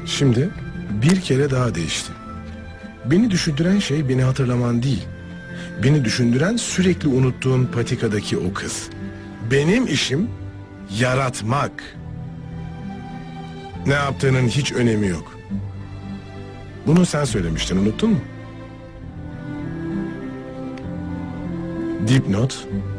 Şimdi bir kere daha değişti. Beni düşündüren şey beni hatırlaman değil. Beni düşündüren sürekli unuttuğun patikadaki o kız. Benim işim yaratmak. Ne yaptığının hiç önemi yok. Bunu sen söylemiştin, unuttun mu? Dipnot